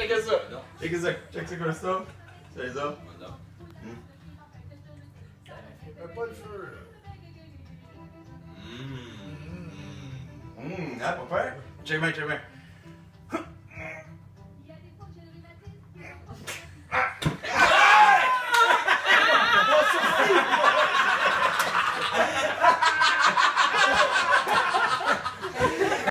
check ça. Check ça. Check ça comme ça. C'est ça. Mais pas le feu, là. Ah, pas peur? Check bien, check bien.